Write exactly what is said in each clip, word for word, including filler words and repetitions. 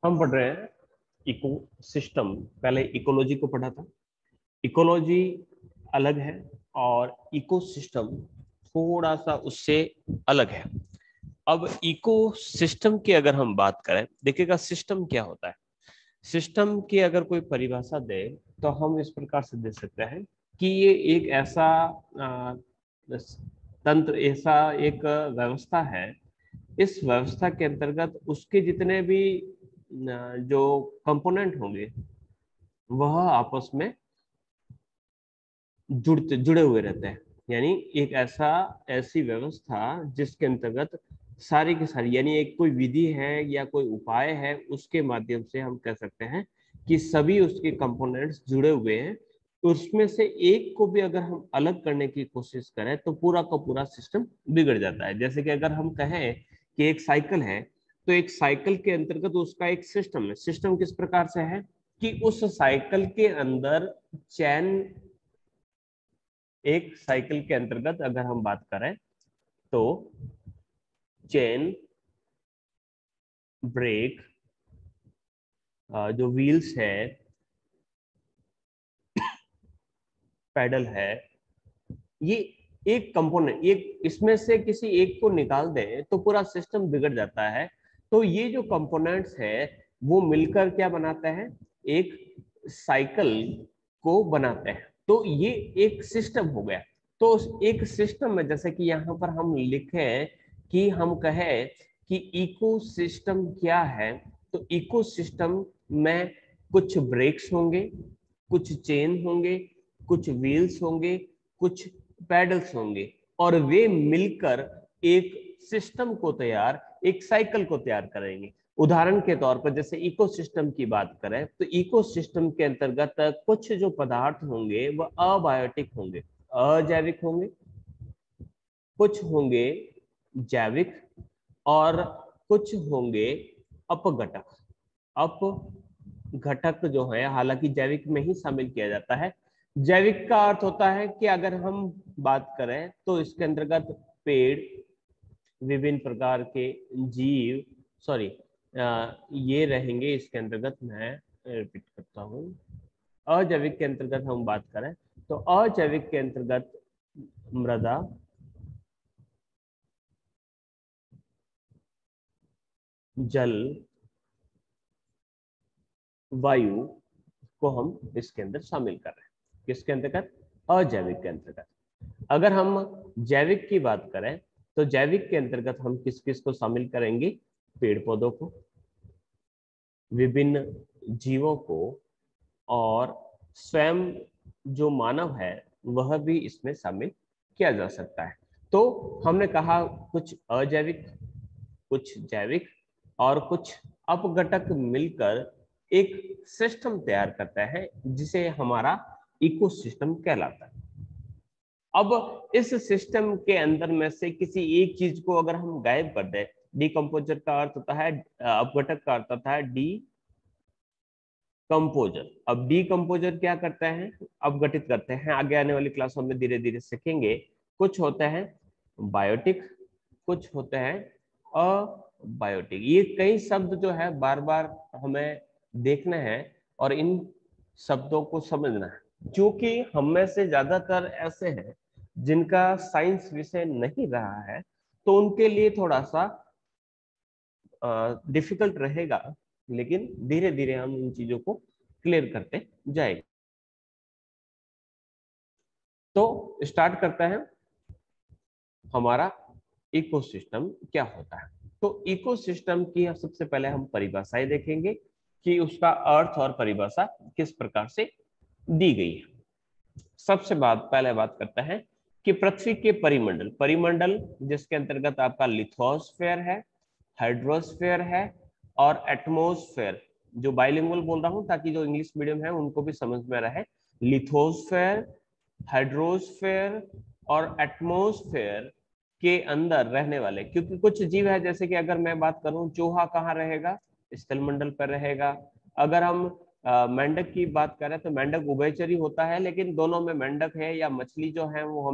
हम पढ़ रहे हैं इको सिस्टम। पहले इकोलॉजी को पढ़ा था। इकोलॉजी अलग है और इकोसिस्टम थोड़ा सा उससे अलग है। अब इको सिस्टम की अगर हम बात करें, देखिएगा सिस्टम क्या होता है। सिस्टम की अगर कोई परिभाषा दे तो हम इस प्रकार से दे सकते हैं कि ये एक ऐसा आ, तंत्र, ऐसा एक व्यवस्था है। इस व्यवस्था के अंतर्गत उसके जितने भी जो कंपोनेंट होंगे वह आपस में जुड़ते जुड़े हुए रहते हैं। यानी एक ऐसा ऐसी व्यवस्था जिसके अंतर्गत सारी की सारी, यानी एक कोई विधि है या कोई उपाय है, उसके माध्यम से हम कह सकते हैं कि सभी उसके कंपोनेंट्स जुड़े हुए हैं। उसमें से एक को भी अगर हम अलग करने की कोशिश करें तो पूरा का पूरा सिस्टम बिगड़ जाता है। जैसे कि अगर हम कहें कि एक साइकिल है, तो एक साइकिल के अंतर्गत उसका एक सिस्टम है। सिस्टम किस प्रकार से है कि उस साइकिल के अंदर चैन, एक साइकिल के अंतर्गत अगर हम बात करें तो चेन, ब्रेक, जो व्हील्स है, पेडल है, ये एक कंपोनेंट, एक इसमें से किसी एक को निकाल दें तो पूरा सिस्टम बिगड़ जाता है। तो ये जो कंपोनेंट्स है वो मिलकर क्या बनाते हैं, एक साइकिल को बनाते हैं। तो ये एक सिस्टम हो गया। तो उस एक सिस्टम में जैसे कि यहाँ पर हम लिखें कि हम कहें कि इकोसिस्टम क्या है, तो इकोसिस्टम में कुछ ब्रेक्स होंगे, कुछ चेन होंगे, कुछ व्हील्स होंगे, कुछ पैडल्स होंगे, और वे मिलकर एक सिस्टम को तैयार, एक साइकिल को तैयार करेंगे। उदाहरण के तौर पर जैसे इकोसिस्टम की बात करें तो इकोसिस्टम के अंतर्गत कुछ जो पदार्थ होंगे वह अबायोटिक होंगे, अजैविक होंगे, कुछ होंगे जैविक, और कुछ होंगे अपघटक। अपघटक जो है हालांकि जैविक में ही शामिल किया जाता है। जैविक का अर्थ होता है कि अगर हम बात करें तो इसके अंतर्गत पेड़, विभिन्न प्रकार के जीव, सॉरी ये रहेंगे इसके अंतर्गत। मैं रिपीट करता हूँ, अजैविक के अंतर्गत हम बात करें तो अजैविक के अंतर्गत मृदा, जल, वायु को हम इसके अंदर शामिल कर रहे हैं। किसके अंतर्गत? अजैविक के अंतर्गत। अगर हम जैविक की बात करें तो जैविक के अंतर्गत हम किस किस को शामिल करेंगे? पेड़ पौधों को, विभिन्न जीवों को, और स्वयं जो मानव है वह भी इसमें शामिल किया जा सकता है। तो हमने कहा कुछ अजैविक, कुछ जैविक और कुछ अपघटक मिलकर एक सिस्टम तैयार करता है जिसे हमारा इकोसिस्टम कहलाता है। अब इस सिस्टम के अंदर में से किसी एक चीज को अगर हम गायब कर दें, डिकम्पोजर का अर्थ होता है, अपघटक का अर्थ होता है डी कंपोजर। अब डीकंपोजर क्या करते हैं? अपघटित करते हैं। आगे आने वाली क्लासों में धीरे धीरे सीखेंगे। कुछ होते हैं बायोटिक, कुछ होते हैं अबायोटिक। ये कई शब्द जो है बार बार हमें देखना है और इन शब्दों को समझना है, क्योंकि हम में से ज्यादातर ऐसे हैं जिनका साइंस विषय नहीं रहा है, तो उनके लिए थोड़ा सा डिफिकल्ट रहेगा, लेकिन धीरे धीरे हम इन चीजों को क्लियर करते जाएंगे। तो स्टार्ट करते हैं हमारा इकोसिस्टम क्या होता है। तो इकोसिस्टम की सबसे पहले हम परिभाषाएं देखेंगे कि उसका अर्थ और परिभाषा किस प्रकार से दी गई है। सबसे बात पहले बात करते हैं कि पृथ्वी के परिमंडल, परिमंडल जिसके अंतर्गत आपका लिथोस्फेयर है, हाइड्रोस्फेयर है और एटमोस्फेयर, जो बाइलिंगुअल बोल रहा हूं ताकि जो इंग्लिश मीडियम है उनको भी समझ में रहे। लिथोस्फेयर, हाइड्रोस्फेयर और एटमोस्फेयर के अंदर रहने वाले, क्योंकि कुछ जीव है, जैसे कि अगर मैं बात करूं चूहा कहाँ रहेगा? स्थल मंडल पर रहेगा। अगर हम आ, मेंढक की बात करें तो मेंढक उभयचरी होता है, लेकिन दोनों में मेंढक है या मछली जो है वो हमें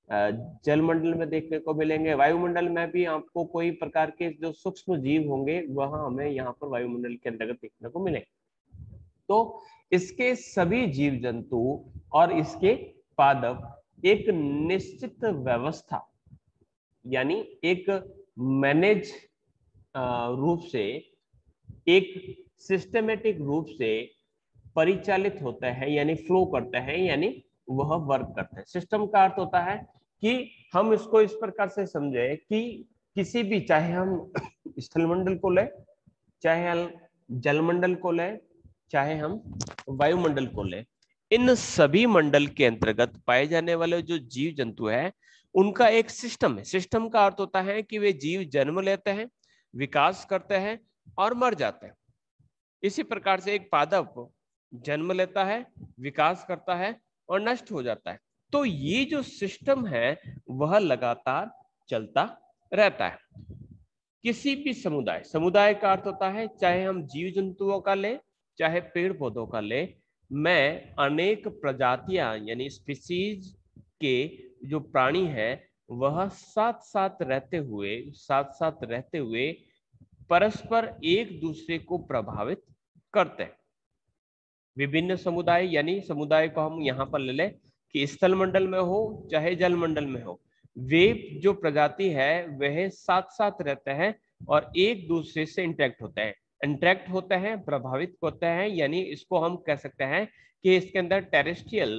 जलमंडल में देखने को मिलेंगे, वायुमंडल में भी आपको कोई प्रकार के जो सूक्ष्म जीव होंगे वह हमें यहाँ पर वायुमंडल के अंतर्गत देखने को मिलेंगे। तो इसके सभी जीव जंतु और इसके पादप एक निश्चित व्यवस्था यानी एक मैनेज रूप से, एक सिस्टमेटिक रूप से परिचालित होते हैं यानी फ्लो करते हैं, यानी वह वर्क करते हैं। सिस्टम का अर्थ होता है कि हम इसको इस प्रकार से समझे कि किसी भी, चाहे हम स्थलमंडल को ले, चाहे हम जलमंडल को ले, चाहे हम वायुमंडल को ले, इन सभी मंडल के अंतर्गत पाए जाने वाले जो जीव जंतु है उनका एक सिस्टम है। सिस्टम का अर्थ होता है कि वे जीव जन्म लेते हैं, विकास करते हैं और मर जाते हैं। इसी प्रकार से एक पादप जन्म लेता है, विकास करता है और नष्ट हो जाता है। तो ये जो सिस्टम है वह लगातार चलता रहता है। किसी भी समुदाय, समुदाय का अर्थ होता है चाहे हम जीव जंतुओं का ले, चाहे पेड़ पौधों का ले, में अनेक प्रजातियां यानी स्पीसीज के जो प्राणी है वह साथ साथ रहते हुए साथ साथ रहते हुए परस्पर एक दूसरे को प्रभावित करते हैं। विभिन्न समुदाय यानी समुदाय को हम यहाँ पर ले लें कि स्थल मंडल में हो चाहे जल मंडल में हो, वे जो प्रजाति है वह साथ साथ रहते हैं और एक दूसरे से इंटरेक्ट होते हैं इंटरेक्ट होते हैं प्रभावित होते हैं। यानी इसको हम कह सकते हैं कि इसके अंदर टेरेस्ट्रियल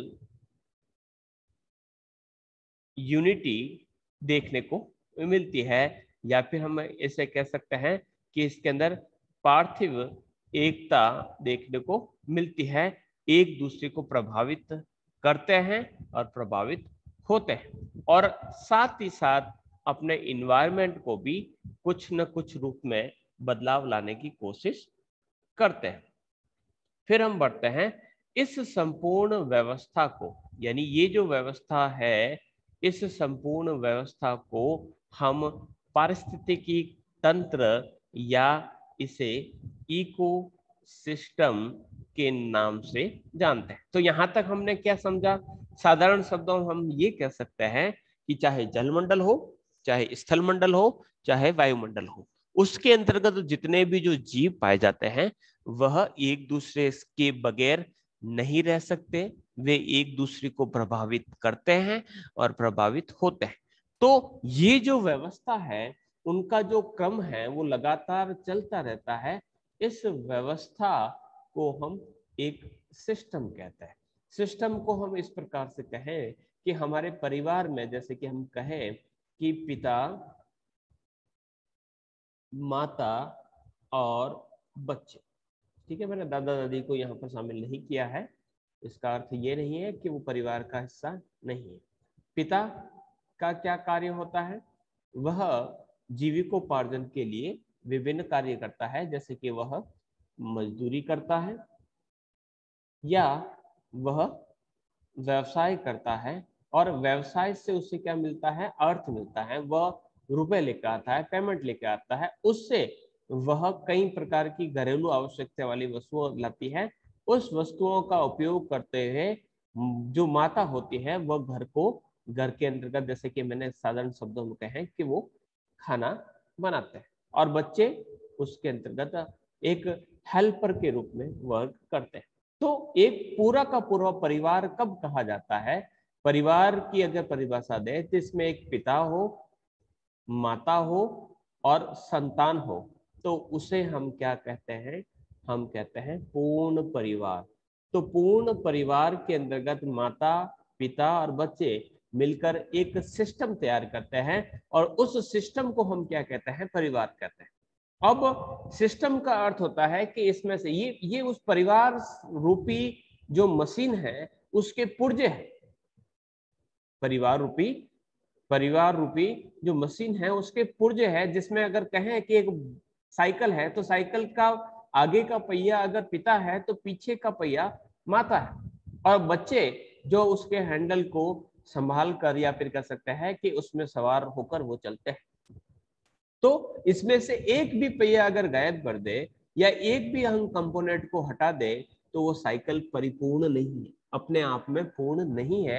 यूनिटी देखने को मिलती है, या फिर हम इसे कह सकते हैं कि इसके अंदर पार्थिव एकता देखने को मिलती है, एक दूसरे को प्रभावित करते हैं और प्रभावित होते हैं, और साथ ही साथ अपने इन्वायरमेंट को भी कुछ न कुछ रूप में बदलाव लाने की कोशिश करते हैं। फिर हम बढ़ते हैं इस संपूर्ण व्यवस्था को, यानी ये जो व्यवस्था है इस संपूर्ण व्यवस्था को हम पारिस्थितिकी तंत्र या इसे इकोसिस्टम के नाम से जानते हैं। तो यहां तक हमने क्या समझा? साधारण शब्दों में हम ये कह सकते हैं कि चाहे जलमंडल हो, चाहे स्थल मंडल हो, चाहे वायुमंडल हो, उसके अंतर्गत जितने भी जो जीव पाए जाते हैं वह एक दूसरे के बगैर नहीं रह सकते, वे एक दूसरे को प्रभावित करते हैं और प्रभावित होते हैं। तो ये जो व्यवस्था है उनका जो क्रम है वो लगातार चलता रहता है। इस व्यवस्था को हम एक सिस्टम कहते हैं। सिस्टम को हम इस प्रकार से कहें कि हमारे परिवार में जैसे कि हम कहें कि पिता, माता और बच्चे, ठीक है, मैंने दादा दादी को यहाँ पर शामिल नहीं किया है, इसका अर्थ ये नहीं है कि वो परिवार का हिस्सा नहीं है। पिता का क्या कार्य होता है? वह जीविकोपार्जन के लिए विभिन्न कार्य करता है, जैसे कि वह मजदूरी करता है या वह व्यवसाय करता है, और व्यवसाय से उसे क्या मिलता है? अर्थ मिलता है। वह रुपए लेकर आता है, पेमेंट लेकर आता है, उससे वह कई प्रकार की घरेलू आवश्यकता वाली वस्तुओं लाती है। उस वस्तुओं का उपयोग करते हुए जो माता होती है वह घर को, घर के अंतर्गत जैसे कि मैंने साधारण शब्दों में कहे कि वो खाना बनाते हैं, और बच्चे उसके अंतर्गत एक हेल्पर के रूप में वर्क करते हैं। तो एक पूरा का पूरा परिवार कब कहा जाता है? परिवार की अगर परिभाषा दे तो इसमें एक पिता हो, माता हो और संतान हो, तो उसे हम क्या कहते हैं? हम कहते हैं पूर्ण परिवार। तो पूर्ण परिवार के अंतर्गत माता, पिता और बच्चे मिलकर एक सिस्टम तैयार करते हैं, और उस सिस्टम को हम क्या कहते हैं? परिवार कहते हैं। अब सिस्टम का अर्थ होता है कि इसमें से ये ये उस परिवार रूपी जो मशीन है उसके पुर्जे हैं। परिवार रूपी परिवार रूपी जो मशीन है उसके पुर्जे है, जिसमें अगर कहें कि एक साइकिल है तो साइकिल का आगे का पहिया अगर पिता है तो पीछे का पहिया माता है, और बच्चे जो उसके हैंडल को संभाल कर या फिर कह सकते हैं कि उसमें सवार होकर वो चलते हैं। तो इसमें से एक भी पहिया अगर गायब कर दे या एक भी हम कंपोनेंट को हटा दे तो वो साइकिल परिपूर्ण नहीं है, अपने आप में पूर्ण नहीं है।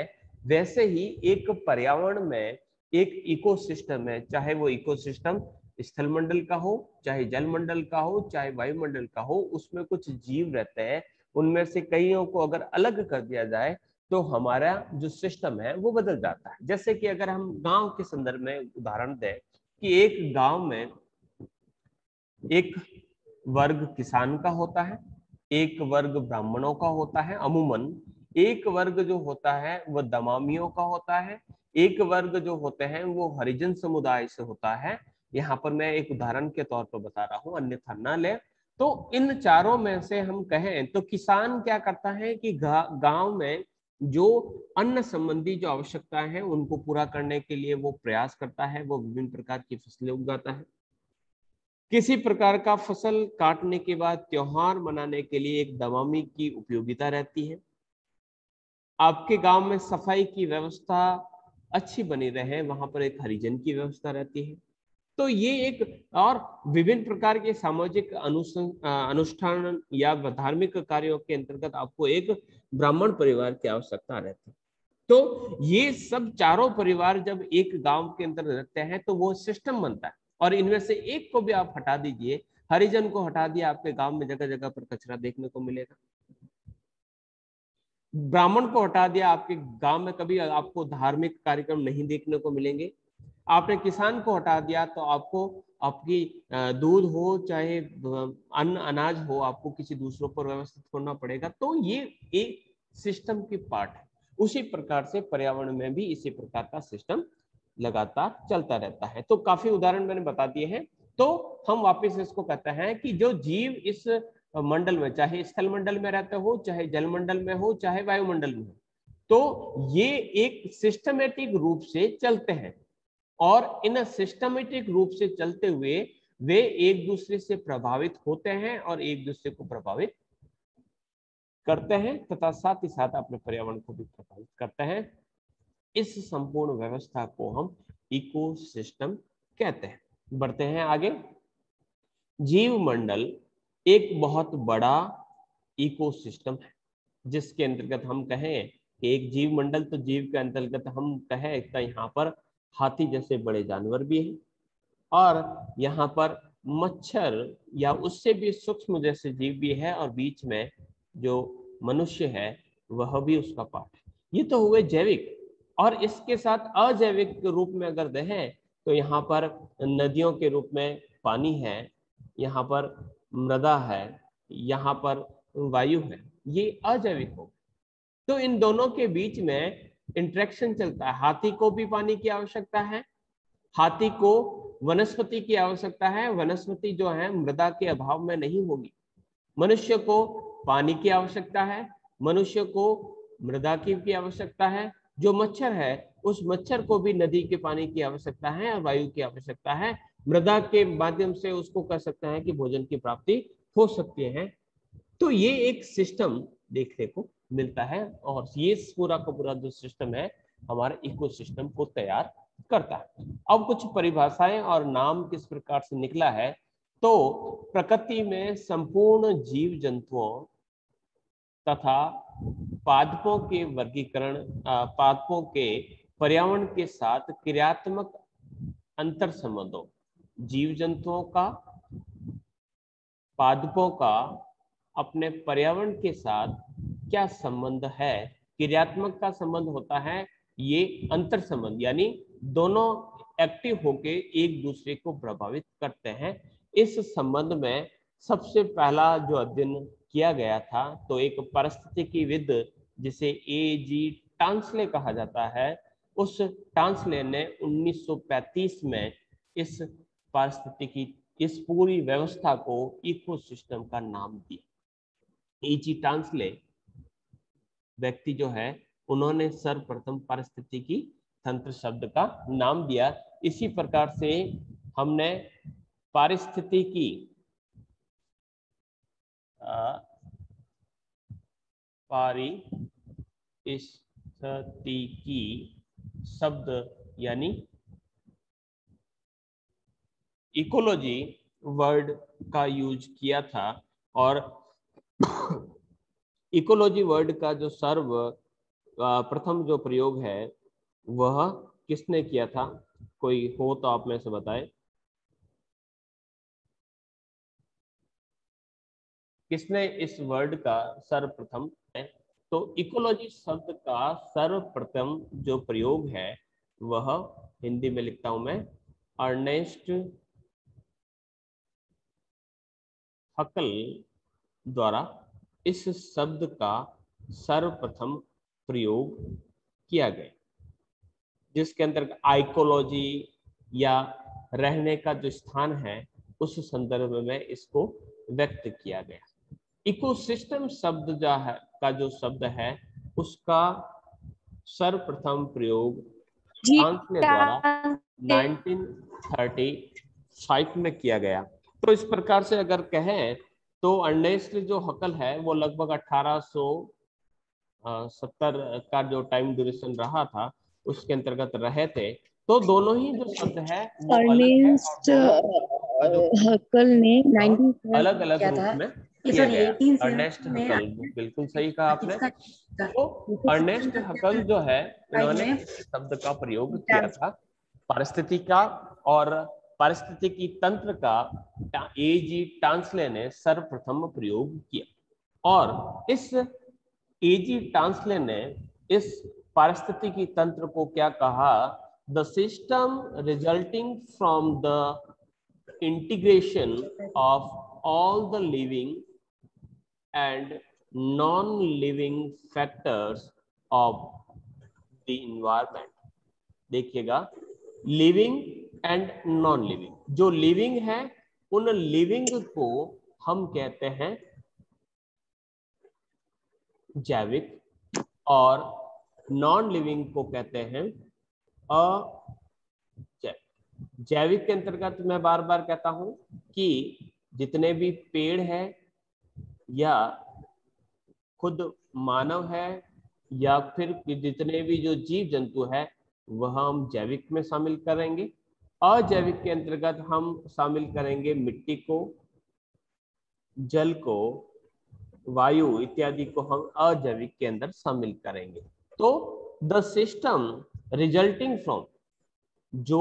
वैसे ही एक पर्यावरण में एक इकोसिस्टम है, चाहे वो इकोसिस्टम स्थल मंडल का हो, चाहे जल मंडल का हो, चाहे वायुमंडल का हो, उसमें कुछ जीव रहते हैं। उनमें से कईयों को अगर अलग कर दिया जाए तो हमारा जो सिस्टम है वो बदल जाता है। जैसे कि अगर हम गांव के संदर्भ में उदाहरण दें कि एक गांव में एक वर्ग किसान का होता है, एक वर्ग ब्राह्मणों का होता है, अमूमन एक वर्ग जो होता है वह दमामियों का होता है, एक वर्ग जो होते हैं वो हरिजन समुदाय से होता है। यहाँ पर मैं एक उदाहरण के तौर पर बता रहा हूँ, अन्यथा न ले। तो इन चारों में से हम कहें तो किसान क्या करता है कि गांव में जो अन्न संबंधी जो आवश्यकताएं हैं उनको पूरा करने के लिए वो प्रयास करता है, वो विभिन्न प्रकार की फसलें उगाता है। किसी प्रकार का फसल काटने के बाद त्योहार मनाने के लिए एक दमामी की उपयोगिता रहती है। आपके गांव में सफाई की व्यवस्था अच्छी बनी रहे, वहां पर एक हरिजन की व्यवस्था रहती है। तो ये एक और विभिन्न प्रकार के सामाजिक अनुष्ठान या धार्मिक कार्यों के अंतर्गत आपको एक ब्राह्मण परिवार की आवश्यकता रहती है। तो ये सब चारों परिवार जब एक गांव के अंदर रहते हैं तो वो सिस्टम बनता है। और इनमें से एक को भी आप हटा दीजिए, हरिजन को हटा दिया, आपके गांव में जगह जगह पर कचरा देखने को मिलेगा। ब्राह्मण को हटा दिया, आपके गांव में कभी आपको धार्मिक कार्यक्रम नहीं देखने को मिलेंगे। आपने किसान को हटा दिया तो आपको आपकी दूध हो चाहे अन्न अनाज हो, आपको किसी दूसरों पर व्यवस्थित करना पड़ेगा। तो ये एक सिस्टम की पार्ट है। उसी प्रकार से पर्यावरण में भी इसी प्रकार का सिस्टम लगातार चलता रहता है। तो काफी उदाहरण मैंने बता दिए हैं। तो हम वापस इसको कहते हैं कि जो जीव इस मंडल में, चाहे स्थल मंडल में रहते हो, चाहे जल मंडल में हो, चाहे वायुमंडल में हो, तो ये एक सिस्टमेटिक रूप से चलते हैं। और इन सिस्टमेटिक रूप से चलते हुए वे एक दूसरे से प्रभावित होते हैं और एक दूसरे को प्रभावित करते हैं तथा साथ ही साथ अपने पर्यावरण को भी प्रभावित करते हैं। इस संपूर्ण व्यवस्था को हम इकोसिस्टम कहते हैं। बढ़ते हैं आगे। जीव मंडल एक बहुत बड़ा इकोसिस्टम है, जिसके अंतर्गत हम कहें कि एक जीव मंडल, तो जीव के अंतर्गत हम कहें तो यहाँ पर हाथी जैसे बड़े जानवर भी हैं, और यहाँ पर मच्छर या उससे भी सूक्ष्म जैसे जीव भी है, और बीच में जो मनुष्य है वह भी उसका पार्ट है। ये तो हुए जैविक। और इसके साथ अजैविक रूप में अगर देखें तो यहाँ पर नदियों के रूप में पानी है, यहाँ पर मृदा है, यहाँ पर वायु है, ये अजैविक हो। तो इन दोनों के बीच में इंटरेक्शन चलता है। हाथी को भी पानी की आवश्यकता है, हाथी को वनस्पति की आवश्यकता है, वनस्पति जो है मृदा के अभाव में नहीं होगी। मनुष्य को पानी की आवश्यकता है, मनुष्य को मृदा की भी आवश्यकता है। जो मच्छर है उस मच्छर को भी नदी के पानी की आवश्यकता है और वायु की आवश्यकता है। मृदा के माध्यम से उसको कह सकते हैं कि भोजन की प्राप्ति हो सकती है। तो ये एक सिस्टम देखने को मिलता है, और ये पूरा का पूरा जो सिस्टम है हमारे इकोसिस्टम को तैयार करता है। अब कुछ परिभाषाएं और नाम किस प्रकार से निकला है। तो प्रकृति में संपूर्ण जीव जंतुओं तथा पादपों के वर्गीकरण, पादपों के पर्यावरण के साथ क्रियात्मक अंतर संबंधों, जीव जंतुओं का, पादपों का अपने पर्यावरण के साथ क्या संबंध है। क्रियात्मक का संबंध होता है ये अंतर संबंध, यानी दोनों एक्टिव होके एक दूसरे को प्रभावित करते हैं। इस संबंध में सबसे पहला जो अध्ययन किया गया था तो एक पारिस्थितिकीविद जिसे ए जी टांसले कहा जाता है, उस टांसले ने उन्नीस सौ पैंतीस में इस पारिस्थितिकी इस पूरी व्यवस्था को इकोसिस्टम का नाम दिया। ए जी टांसले व्यक्ति जो है उन्होंने सर्वप्रथम पारिस्थितिकी तंत्र शब्द का नाम दिया। इसी प्रकार से हमने पारिस्थितिकी पारिस्थितिकी शब्द यानी इकोलॉजी वर्ड का यूज किया था, और इकोलॉजी वर्ड का जो सर्व प्रथम जो प्रयोग है वह किसने किया था? कोई हो तो आप में से बताएं। किसने इस वर्ड का सर्वप्रथम है? तो इकोलॉजी शब्द का सर्वप्रथम जो प्रयोग है वह, हिंदी में लिखता हूं मैं, अर्नेस्ट हकल द्वारा इस शब्द का सर्वप्रथम प्रयोग किया गया, जिसके अंतर्गत आइकोलॉजी या रहने का जो स्थान है उस संदर्भ में इसको व्यक्त किया गया। इकोसिस्टम शब्द जो है का जो शब्द है उसका सर्वप्रथम प्रयोग फ्रांस ने द्वारा नाइनटीन थर्टी फाइव में किया गया। तो इस प्रकार से अगर कहें तो अर्नेस्ट जो हकल है वो लगभग अठारह सौ सत्तर का जो टाइम ड्यूरेशन रहा था उसके अंतर्गत रहे थे। तो दोनों ही जो शब्द है वो अलग है और दोनों हकल ने अलग अलग रूप में किया गया। अर्नेस्ट हकल, बिल्कुल सही कहा आपने। तो अर्नेस्ट हकल जो है इन्होंने शब्द का प्रयोग किया था पारिस्थितिकी का, और पारिस्थितिकी तंत्र का ए जी टांसले ने सर्वप्रथम प्रयोग किया। और इस ए जी टांसले ने इस पारिस्थितिकी तंत्र को क्या कहा? The system resulting from the integration of all the living and non-living factors of the environment। देखिएगा, लिविंग एंड नॉन लिविंग, जो लिविंग है उन लिविंग को हम कहते हैं जैविक, और नॉन लिविंग को कहते हैं अजैविक। जैविक के अंतर्गत मैं बार बार कहता हूं कि जितने भी पेड़ है या खुद मानव है या फिर जितने भी जो जीव जंतु है वह हम जैविक में शामिल करेंगे। अजैविक के अंतर्गत हम शामिल करेंगे मिट्टी को, जल को, वायु इत्यादि को हम अजैविक के अंदर शामिल करेंगे। तो द सिस्टम रिजल्टिंग फ्रॉम, जो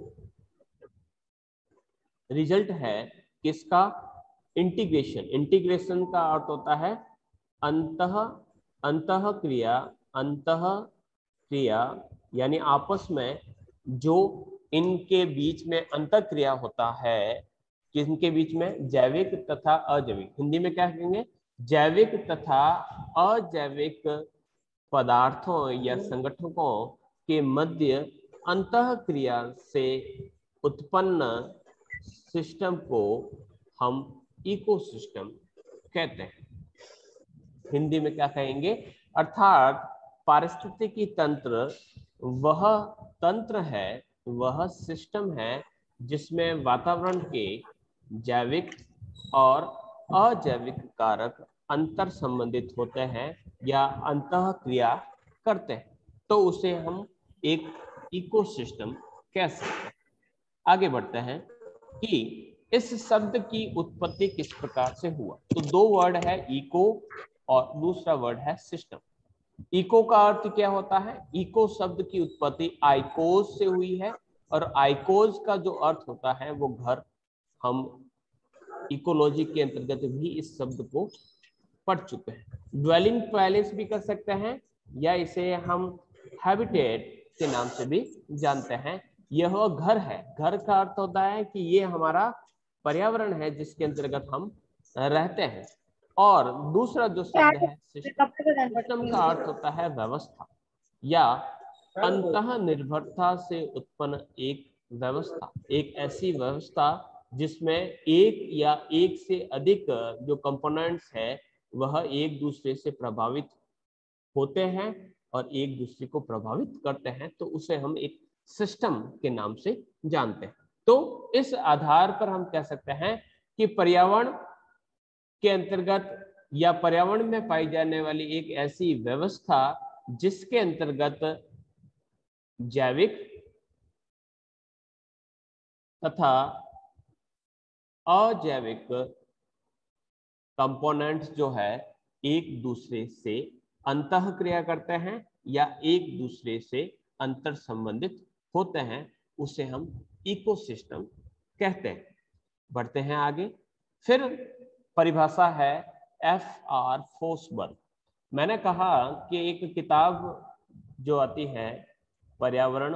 रिजल्ट है किसका? इंटीग्रेशन। इंटीग्रेशन का अर्थ होता है अंतः अंतः क्रिया, अंतः क्रिया यानी आपस में जो इनके बीच में अंतः क्रिया होता है, किनके बीच में? जैविक तथा अजैविक। हिंदी में क्या कहेंगे? जैविक तथा अजैविक पदार्थों या संगठनों के मध्य अंतः क्रिया से उत्पन्न सिस्टम को हम इकोसिस्टम कहते हैं। हिंदी में क्या कहेंगे? अर्थात पारिस्थितिकी तंत्र वह तंत्र है, वह सिस्टम है जिसमें वातावरण के जैविक और अजैविक कारक अंतर संबंधित होते हैं या अंतः क्रिया करते हैं, तो उसे हम एक इकोसिस्टम कह सकते हैं। आगे बढ़ते हैं कि इस शब्द की उत्पत्ति किस प्रकार से हुआ। तो दो वर्ड है, इको और दूसरा वर्ड है सिस्टम। इको का अर्थ क्या होता है? इको शब्द की उत्पत्ति आइकोज से हुई है, और आइकोज का जो अर्थ होता है वो घर। हम इकोलॉजी के अंतर्गत भी इस शब्द को पढ़ चुके हैं। ड्वेलिंग पैलेस भी कर सकते हैं या इसे हम हैबिटेट के नाम से भी जानते हैं। यह घर है। घर का अर्थ होता है कि ये हमारा पर्यावरण है जिसके अंतर्गत हम रहते हैं। और दूसरा जो शब्द है सिस्टम, सिस्टम का अर्थ होता है व्यवस्था या अंतः निर्भरता से उत्पन्न एक व्यवस्था, एक ऐसी व्यवस्था जिसमें एक या एक से अधिक जो कंपोनेंट्स है वह एक दूसरे से प्रभावित होते हैं और एक दूसरे को प्रभावित करते हैं, तो उसे हम एक सिस्टम के नाम से जानते हैं। तो इस आधार पर हम कह सकते हैं कि पर्यावरण के अंतर्गत या पर्यावरण में पाई जाने वाली एक ऐसी व्यवस्था जिसके अंतर्गत जैविक तथा अजैविक कंपोनेंट्स जो है एक दूसरे से अंतः क्रिया करते हैं या एक दूसरे से अंतर संबंधित होते हैं उसे हम इकोसिस्टम कहते हैं। बढ़ते हैं आगे। फिर परिभाषा है एफ आर फोसबर्ग। मैंने कहा कि एक किताब जो आती है पर्यावरण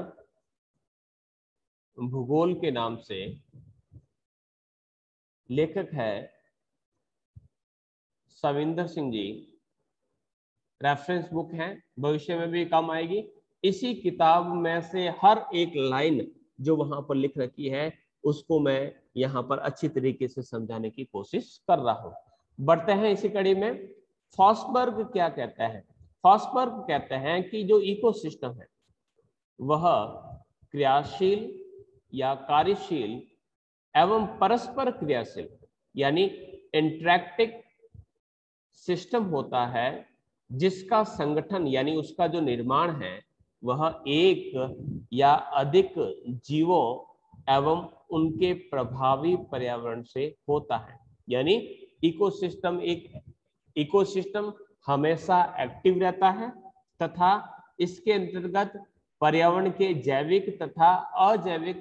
भूगोल के नाम से, लेखक है सविंदर सिंह जी, रेफरेंस बुक है, भविष्य में भी काम आएगी। इसी किताब में से हर एक लाइन जो वहां पर लिख रखी है उसको मैं यहाँ पर अच्छी तरीके से समझाने की कोशिश कर रहा हूँ। बढ़ते हैं इसी कड़ी में। फॉसबर्ग क्या कहता है? फॉसबर्ग कहते हैं कि जो इकोसिस्टम है वह क्रियाशील या कार्यशील एवं परस्पर क्रियाशील यानी इंटरैक्टिव सिस्टम होता है, जिसका संगठन यानी उसका जो निर्माण है वह एक या अधिक जीवों एवं उनके प्रभावी पर्यावरण से होता है। यानी इकोसिस्टम एक इकोसिस्टम हमेशा एक्टिव रहता है तथा इसके अंतर्गत पर्यावरण के जैविक तथा अजैविक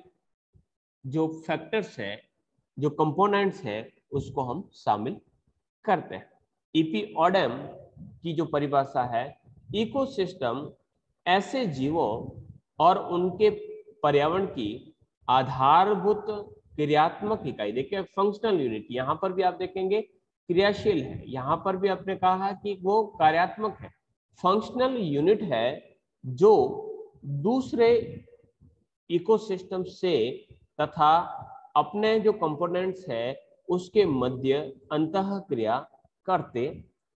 जो फैक्टर्स है, जो कंपोनेंट्स है, उसको हम शामिल करते हैं। ईपी ऑडम की जो परिभाषा है, इकोसिस्टम ऐसे जीवों और उनके पर्यावरण की आधारभूत क्रियात्मक इकाई, देखिए फंक्शनल यूनिट, यहां पर भी आप देखेंगे क्रियाशील है, यहां पर भी आपने कहा कि वो कार्यात्मक है। फंक्शनल यूनिट है जो दूसरे इकोसिस्टम से तथा अपने जो कंपोनेंट्स है उसके मध्य अंतः क्रिया करते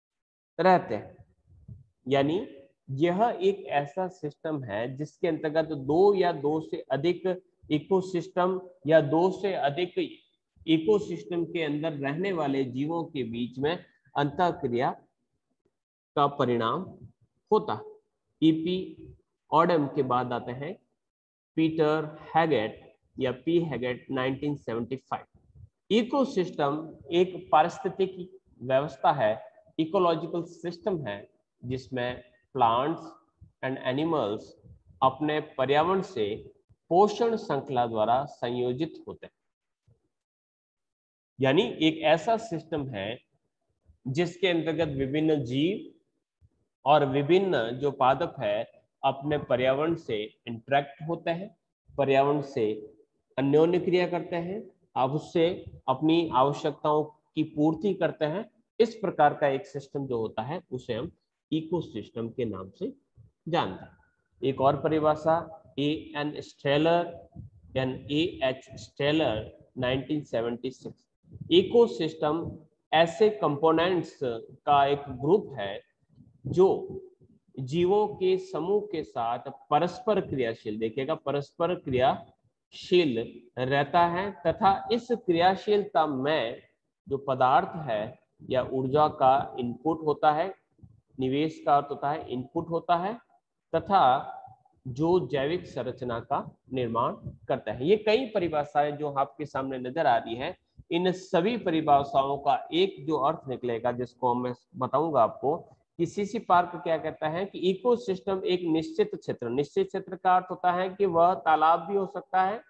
रहते हैं। यानी यह एक ऐसा सिस्टम है जिसके अंतर्गत दो या दो से अधिक इकोसिस्टम या दो से अधिक इकोसिस्टम के अंदर रहने वाले जीवों के बीच में अंतः क्रिया का परिणाम होता है। ईपी ऑडम के बाद आते हैं पीटर हैगेट या P Haggett nineteen seventy five. Ecosystem एक पारिस्थितिकी व्यवस्था है, इकोलॉजिकल सिस्टम है, जिसमें प्लांट्स एंड एनिमल्स अपने पर्यावरण से पोषण श्रृंखला द्वारा संयोजित होते हैं। यानी एक ऐसा सिस्टम है जिसके अंतर्गत विभिन्न जीव और विभिन्न जो पादप है अपने पर्यावरण से इंटरेक्ट होते हैं, पर्यावरण से अन्योन्य क्रिया करते हैं, अब उससे अपनी आवश्यकताओं की पूर्ति करते हैं। इस प्रकार का एक सिस्टम जो होता है उसे हम इकोसिस्टम के नाम से जानते हैं। एक और परिभाषा A N Strahler and A H Strahler nineteen seventy six. Ecosystem ऐसे कंपोनेंट्स का एक ग्रुप है जो जीवों के समूह के साथ परस्पर क्रियाशील, देखिएगा परस्पर क्रियाशील रहता है तथा इस क्रियाशीलता में जो पदार्थ है या ऊर्जा का इनपुट होता है, निवेश का अर्थ होता है इनपुट होता है, तथा जो जैविक संरचना का निर्माण करता है। ये कई परिभाषाएं जो आपके सामने नजर आ रही है, इन सभी परिभाषाओं का एक जो अर्थ निकलेगा जिसको मैं बताऊंगा आपको कि सीसी पार्क क्या कहता है कि इकोसिस्टम एक निश्चित क्षेत्र, निश्चित क्षेत्र का अर्थ होता है कि वह तालाब भी हो सकता है,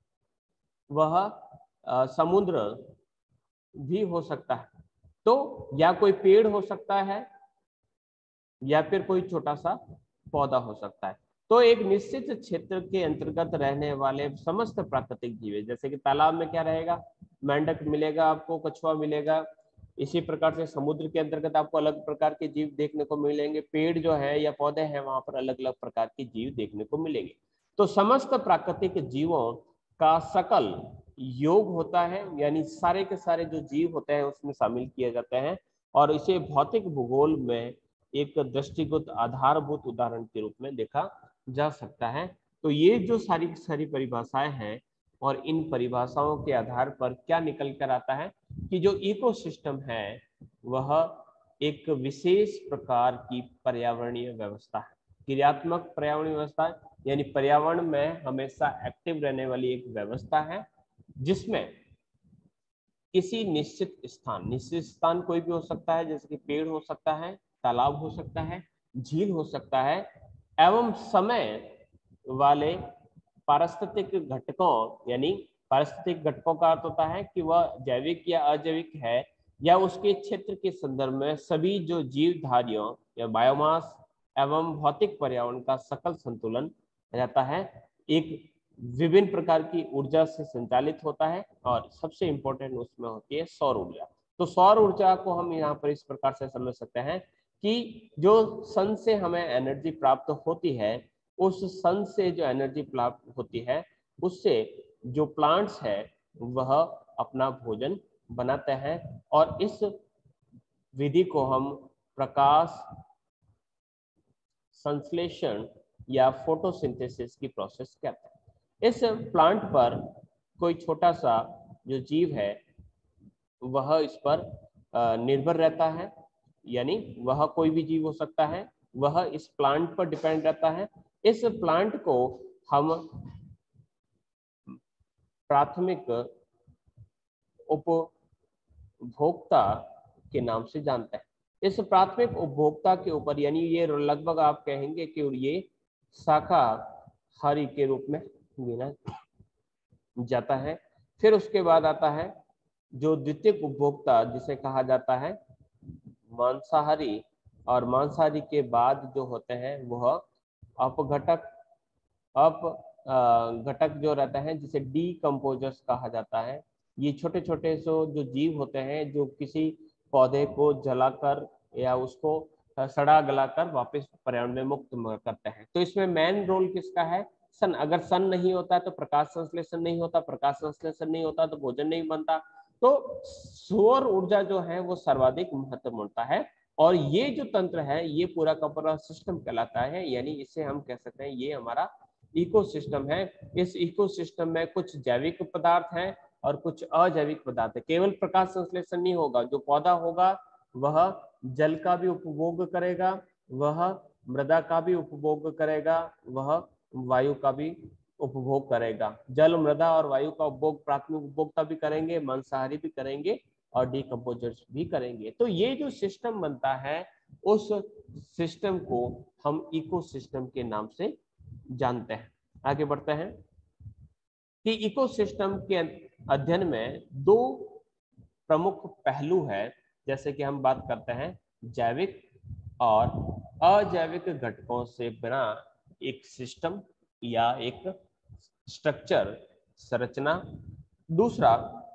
वह आ, समुद्र भी हो सकता है, तो या कोई पेड़ हो सकता है या फिर कोई छोटा सा पौधा हो सकता है। तो एक निश्चित क्षेत्र के अंतर्गत रहने वाले समस्त प्राकृतिक जीव, जैसे कि तालाब में क्या रहेगा, मेंढक मिलेगा आपको, कछुआ मिलेगा, इसी प्रकार से समुद्र के अंतर्गत आपको अलग प्रकार के जीव देखने को मिलेंगे, पेड़ जो है या पौधे हैं वहां पर अलग अलग प्रकार के जीव देखने को मिलेंगे। तो समस्त प्राकृतिक जीवों का सकल योग होता है, यानी सारे के सारे जो जीव होते हैं उसमें शामिल किए जाते हैं, और इसे भौतिक भूगोल में एक दृष्टिगत आधारभूत उदाहरण के रूप में देखा जा सकता है। तो ये जो सारी सारी परिभाषाएं हैं और इन परिभाषाओं के आधार पर क्या निकल कर आता है कि जो इकोसिस्टम है वह एक विशेष प्रकार की पर्यावरणीय व्यवस्था है, क्रियात्मक पर्यावरणीय व्यवस्था, यानी पर्यावरण में हमेशा एक्टिव रहने वाली एक व्यवस्था है जिसमें किसी निश्चित स्थान, निश्चित स्थान कोई भी हो सकता है, जैसे कि पेड़ हो सकता है, तालाब हो सकता है, झील हो सकता है, एवं समय वाले पारिस्थितिक घटकों, यानी पारिस्थितिक घटकों का अर्थ होता है कि वह जैविक या अजैविक है, या उसके क्षेत्र के संदर्भ में सभी जो जीवधारियों या बायोमास एवं भौतिक पर्यावरण का सकल संतुलन रहता है, एक विभिन्न प्रकार की ऊर्जा से संचालित होता है, और सबसे इंपॉर्टेंट उसमें होती है सौर ऊर्जा। तो सौर ऊर्जा को हम यहाँ पर इस प्रकार से समझ सकते हैं कि जो सन से हमें एनर्जी प्राप्त होती है, उस सन से जो एनर्जी प्राप्त होती है उससे जो प्लांट्स है वह अपना भोजन बनाते हैं, और इस विधि को हम प्रकाश संश्लेषण या फोटोसिंथेसिस की प्रोसेस कहते हैं। इस प्लांट पर कोई छोटा सा जो जीव है वह इस पर निर्भर रहता है, यानी वह कोई भी जीव हो सकता है, वह इस प्लांट पर डिपेंड रहता है। इस प्लांट को हम प्राथमिक उपभोक्ता के नाम से जानते हैं। इस प्राथमिक उपभोक्ता के ऊपर, यानी ये लगभग आप कहेंगे कि ये शाकाहारी के रूप में गिना जाता है। फिर उसके बाद आता है जो द्वितीय उपभोक्ता, जिसे कहा जाता है मांसाहारी, और मांसाहारी के बाद जो होते हैं वह अपघटक अप घटक जो रहता है, जिसे डीकम्पोजर्स कहा जाता है। ये छोटे छोटे सो जो जीव होते हैं जो किसी पौधे को जलाकर या उसको सड़ा गलाकर वापस पर्यावरण में मुक्त करते हैं। तो इसमें मेन रोल किसका है? सन। अगर सन नहीं होता तो प्रकाश संश्लेषण नहीं होता, प्रकाश संश्लेषण नहीं होता तो भोजन नहीं बनता। तो सौर ऊर्जा जो है वो सर्वाधिक महत्वपूर्ण है, और ये जो तंत्र है ये पूरा का पूरा सिस्टम कहलाता है, यानी इसे हम कह सकते हैं ये हमारा इकोसिस्टम है। इस इकोसिस्टम में कुछ जैविक पदार्थ हैं और कुछ अजैविक पदार्थ है। केवल प्रकाश संश्लेषण नहीं होगा, जो पौधा होगा वह जल का भी उपभोग करेगा, वह मृदा का भी उपभोग करेगा, वह वायु का भी उपभोग करेगा। जल, मृदा और वायु का उपभोग प्राथमिक उपभोक्ता भी करेंगे, मांसाहारी भी करेंगे और डीकम्पोजर्स भी करेंगे। तो ये जो सिस्टम बनता है उस सिस्टम को हम इकोसिस्टम के नाम से जानते हैं। आगे बढ़ते हैं कि इकोसिस्टम के अध्ययन में दो प्रमुख पहलू है, जैसे कि हम बात करते हैं जैविक और अजैविक घटकों से बना एक सिस्टम या एक स्ट्रक्चर, संरचना। दूसरा,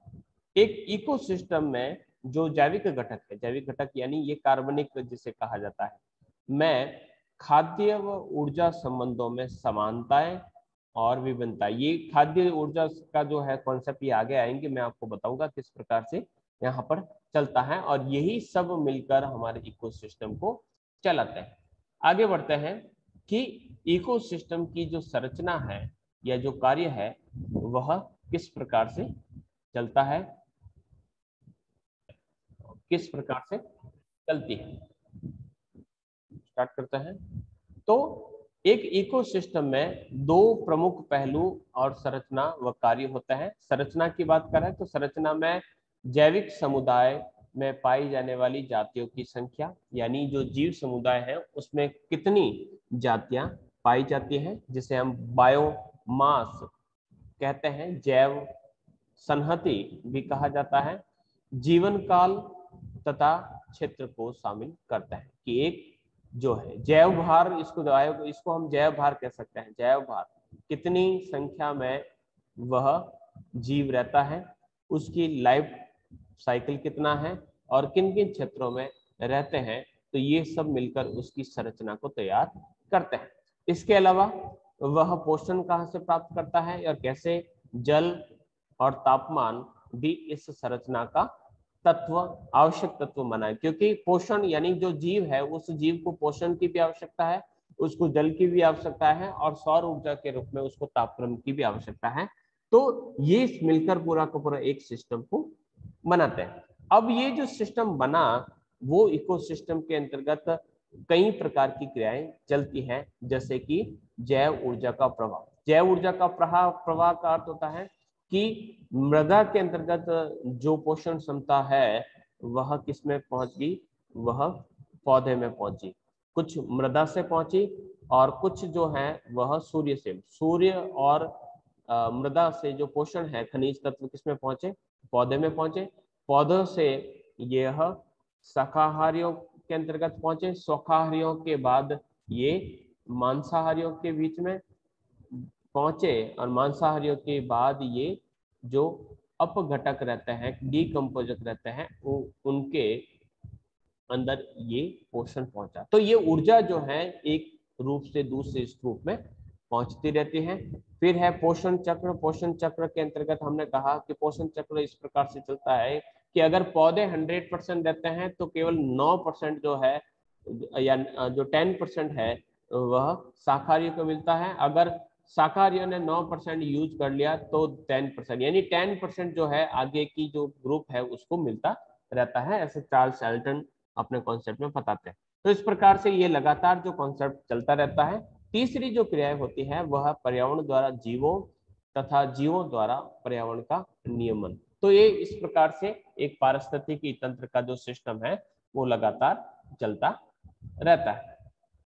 एक इकोसिस्टम में जो जैविक घटक है, जैविक घटक यानी ये कार्बनिक जिसे कहा जाता है, मैं खाद्य व ऊर्जा संबंधों में समानताएं और विभिन्नता। ये खाद्य ऊर्जा का जो है कॉन्सेप्ट ये आगे आएंगे, मैं आपको बताऊंगा किस प्रकार से यहाँ पर चलता है, और यही सब मिलकर हमारे इकोसिस्टम को चलाते हैं। आगे बढ़ते हैं कि इकोसिस्टम की जो संरचना है या जो कार्य है वह किस प्रकार से चलता है, किस प्रकार से चलती है। स्टार्ट करते हैं। तो एक इकोसिस्टम में दो प्रमुख पहलू और संरचना व कार्य होता है। संरचना की बात करें तो संरचना में जैविक समुदाय में पाई जाने वाली जातियों की संख्या, यानी जो जीव समुदाय है उसमें कितनी जातियां पाई जाती हैं, जिसे हम बायोमास कहते हैं, जैव संहति भी कहा जाता है। जीवन काल तथा क्षेत्र को शामिल करता है कि एक जो है जैव भार, इसको इसको हम जैव भार कह सकते हैं। जैव भार कितनी संख्या में वह जीव रहता है, उसकी लाइफ साइकिल कितना है और किन किन क्षेत्रों में रहते हैं, तो ये सब मिलकर उसकी संरचना को तैयार करते हैं। इसके अलावा वह पोषण कहाँ से प्राप्त करता है और कैसे, जल और तापमान भी इस संरचना का तत्व, आवश्यक तत्व माना है। क्योंकि पोषण यानी जो जीव है उस जीव को पोषण की भी आवश्यकता है, उसको जल की भी आवश्यकता है और सौर ऊर्जा के रूप में उसको तापक्रम की भी आवश्यकता है। तो ये मिलकर पूरा का पूरा एक सिस्टम को बनाते हैं। अब ये जो सिस्टम बना वो इकोसिस्टम के अंतर्गत कई प्रकार की क्रियाएं चलती हैं, जैसे कि जैव ऊर्जा का प्रवाह। जैव ऊर्जा का प्रवाह प्रवाह का अर्थ होता है कि मृदा के अंतर्गत जो पोषण क्षमता है वह किस में पहुंच गई, वह पौधे में पहुंची। कुछ मृदा से पहुंची, और कुछ जो है वह सूर्य से, सूर्य और अ, मृदा से जो पोषण है, खनिज तत्व किसमें पहुंचे, पौधे में पहुंचे, पौधों से यह शाकाहारियों के अंतर्गत पहुंचे, शाकाहारियों के बाद ये मांसाहारियों के बीच में पहुंचे, और मांसाहारियों के बाद ये जो अपघटक रहते हैं, डीकम्पोजक रहते हैं, वो उनके अंदर ये पोषण पहुंचा। तो ये ऊर्जा जो है एक रूप से दूसरे रूप में पहुंचती रहती है। फिर है पोषण चक्र। पोषण चक्र के अंतर्गत हमने कहा कि पोषण चक्र इस प्रकार से चलता है कि अगर पौधे हंड्रेड परसेंट रहते हैं तो केवल नौ परसेंट जो है या जो टेन परसेंट है वह शाकाहारियों को मिलता है। अगर शाकाहारियों ने नौ परसेंट यूज कर लिया तो टेन परसेंट, यानी टेन परसेंट जो है आगे की जो ग्रुप है उसको मिलता रहता है। ऐसे चार्ल्स एल्टन अपने कॉन्सेप्ट में बताते हैं। तो इस प्रकार से ये लगातार जो कॉन्सेप्ट चलता रहता है। तीसरी जो क्रियाएं होती है वह पर्यावरण द्वारा जीवों तथा जीवों द्वारा पर्यावरण का नियमन। तो ये इस प्रकार से एक पारिस्थितिकी तंत्र का जो सिस्टम है वो लगातार चलता रहता है।